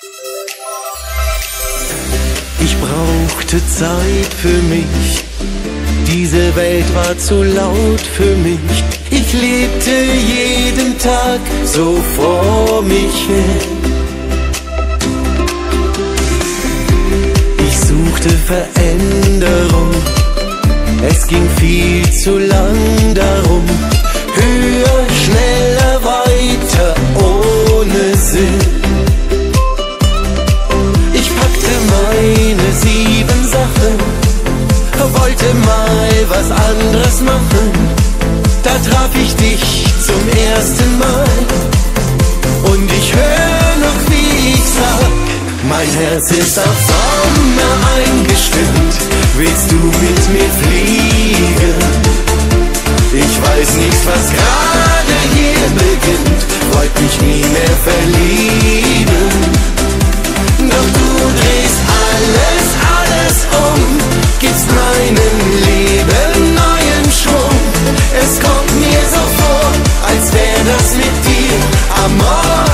Ich brauchte Zeit für mich, diese Welt war zu laut für mich. Ich lebte jeden Tag so vor mich hin. Ich suchte Veränderung, es ging viel zu lang darum. Höher, schneller, weiter, ohne Sinn. Ich packte meine 7 Sachen, wollte mal was anderes machen. Da traf ich dich zum ersten Mal und ich hör noch, wie ich sag: Mein Herz ist auf Sommer eingestimmt, willst du mit mir fliegen? Ich weiß nicht, was gerade hier beginnt, wollt mich nie mehr verlieben. Doch du drehst alles um, gibst meinem Leben neuen Schwung. Es kommt mir so vor, als wär das mit dir Amor,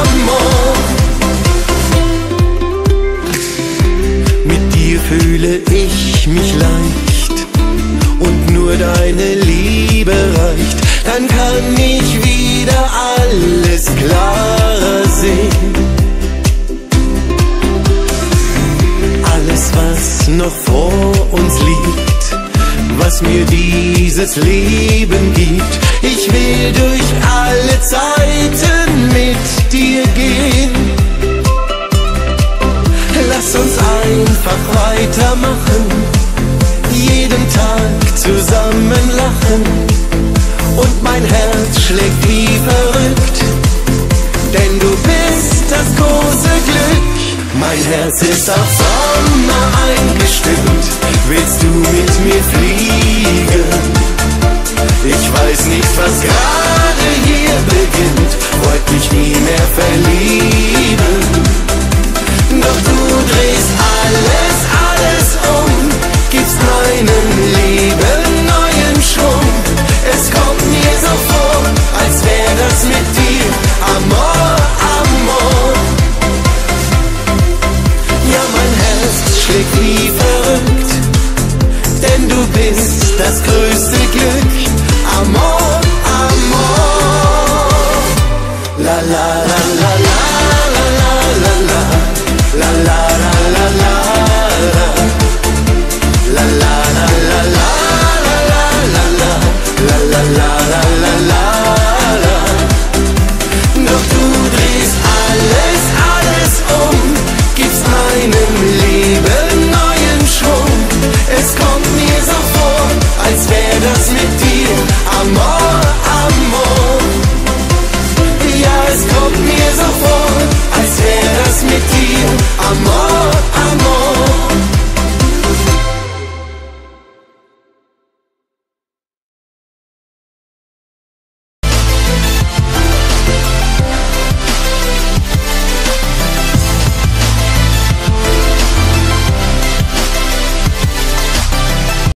Amor. Mit dir fühle ich mich leicht und nur deine Liebe reicht. Dann kann ich wieder alles klarer sehen. Alles, was noch vor uns liegt, was mir dieses Leben gibt. Ich will durch alle Zeiten mit dir gehen. Lass uns einfach weitermachen, jeden Tag zusammen lachen. Und mein Herz schlägt wie verrückt, denn du bist das große Glück. Mein Herz ist auf Sommer eingestimmt, willst du mit mir fliegen? Ich weiß nicht, was gerade hier beginnt, wollt mich nie mehr verlieben. Doch du drehst alles um, gibst meinem Leben neuen Schwung. Es kommt mir so vor, als wär das mit dir Amor, Amor. Ja, mein Herz schlägt wie verrückt, denn du bist das größte Glück. Amor, Amor. La la la la la la la la la la la.